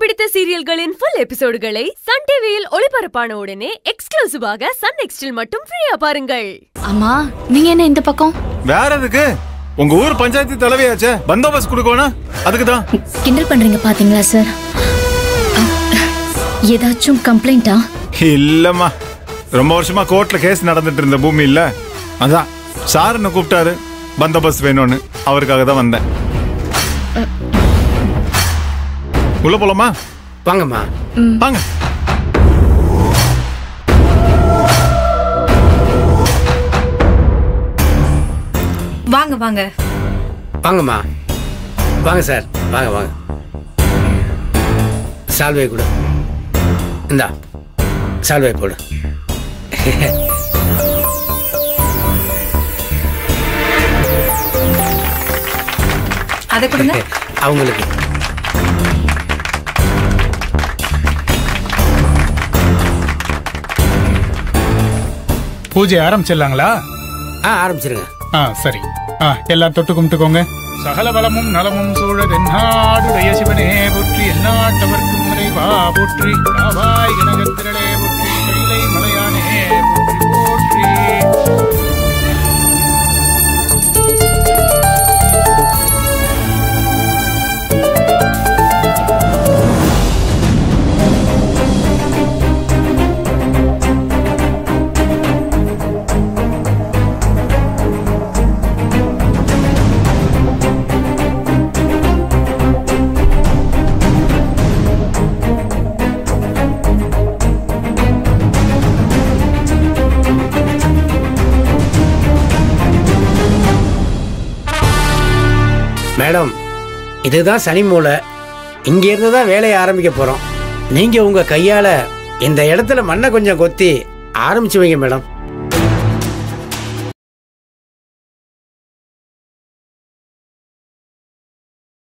பிடித்த சீரியல்களின் full எபிசோடுகளை Sun டிவியில் ஒளிபரப்பான உடனே எக்ஸ்க்ளூசிவாக சன் நெக்ஸ்டில் மட்டும் ஃப்ரீயா பாருங்கள். அம்மா நீங்க என்ன இந்த பக்கம்? வேற எதுக்கு? உங்க ஊர் பஞ்சாயத்து தலைவியாச்சே, பந்தோபஸ்து கொடுக்கணும். அதுக்கு தான். கிண்டல் பண்றீங்க பாத்தீங்களா சார்? ஏதாச்சும் கம்ப்ளைண்டா? இல்லம்மா, ரொம்ப வருஷமா கோர்ட்ல கேஸ் நடந்துட்டு இருந்த பூமி இல்ல, அதான் சார் என்ன கூப்பிட்டாரு, பந்தோபஸ்து வேணும்னு. அவருக்காக தான் வந்தேன். உள்ள போலாமா? வாங்கம்மா வாங்க. வாங்க வாங்க வாங்கம்மா வாங்க சார், வாங்க வாங்க. சால்வை கொடு. இந்தா சால்வை போடு. அதை கொடுங்க. அவங்களுக்கு பூஜை ஆரம்பிச்சிடலாங்களா? ஆரம்பிச்சிருங்க. சரி. எல்லாம் தொட்டு கும்பிட்டுக்கோங்க. சகல வளமும் நலமும் சூழ தென்னாடுடைய சிவனே போற்றி, எந்நாட்டவர்க்கும் இறைவா போற்றி, காவாய் கனகத்திரளே போற்றி, கைலை மலையானே போற்றி போற்றி. மேடம், இதுதான் சனி மூலை. இங்க இருந்து தான் வேலையை ஆரம்பிக்க போறோம். நீங்க உங்க கையால இந்த இடத்துல மண்ணை கொஞ்சம் கொத்தி ஆரம்பிச்சு வைங்க மேடம்.